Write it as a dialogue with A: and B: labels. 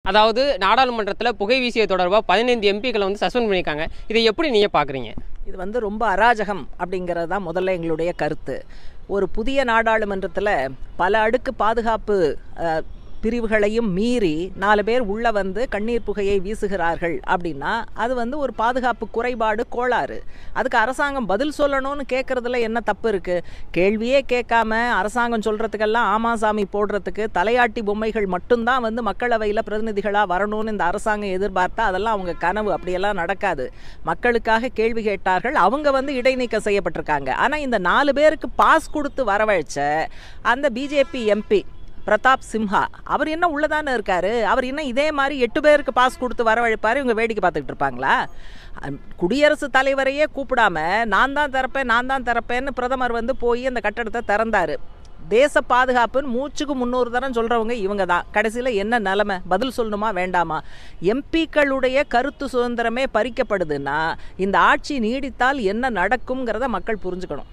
A: அதாவது நாடாளுமன்றத்தில் புகை வீசியது தொடர்பாக 15 எம்பிக்களை வந்து சஸ்பெண்ட் பண்ணியிருக்காங்க. இதை எப்படி நீங்கள் பார்க்குறீங்க?
B: இது வந்து ரொம்ப அராஜகம் அப்படிங்கிறது தான் முதல்ல எங்களுடைய கருத்து. ஒரு புதிய நாடாளுமன்றத்தில் பல அடுக்கு பாதுகாப்பு பிரிவுகளையும் மீறி 4 பேர் உள்ளே வந்து கண்ணீர் புகையை வீசுகிறார்கள் அப்படின்னா அது வந்து ஒரு பாதுகாப்பு குறைபாடு, கோளாறு. அதுக்கு அரசாங்கம் பதில் சொல்லணும்னு கேட்குறதுல என்ன தப்பு இருக்குது? கேள்வியே கேட்காம அரசாங்கம் சொல்கிறதுக்கெல்லாம் ஆமாசாமி போடுறதுக்கு தலையாட்டி பொம்மைகள் மட்டும்தான் வந்து மக்களவையில் பிரதிநிதிகளாக வரணும்னு இந்த அரசாங்கம் எதிர்பார்த்தா அதெல்லாம் அவங்க கனவு. அப்படியெல்லாம் நடக்காது. மக்களுக்காக கேள்வி கேட்டார்கள், அவங்க வந்து இடைநீக்கம் செய்யப்பட்டிருக்காங்க. ஆனால் இந்த 4 பேருக்கு பாஸ் கொடுத்து வரவழைச்ச அந்த பிஜேபி எம்பி பிரதாப் சிம்ஹா அவர் என்ன உள்ளதானே இருக்காரு? அவர் இன்னும் இதே மாதிரி 8 பேருக்கு பாஸ் கொடுத்து வரவழைப்பார். இவங்க வேடிக்கை பார்த்துக்கிட்டு இருப்பாங்களா? குடியரசுத் தலைவரையே கூப்பிடாம நான் தான் திறப்பேன்னு பிரதமர் வந்து போய் அந்த கட்டடத்தை திறந்தார். தேச பாதுகாப்புன்னு மூச்சுக்கு 300 தரம் சொல்கிறவங்க இவங்க தான். கடைசியில் என்ன நிலைமை? பதில் சொல்லணுமா வேண்டாமா? எம்பிக்களுடைய கருத்து சுதந்திரமே பறிக்கப்படுதுன்னா இந்த ஆட்சி நீடித்தால் என்ன நடக்குங்கிறத மக்கள் புரிஞ்சுக்கணும்.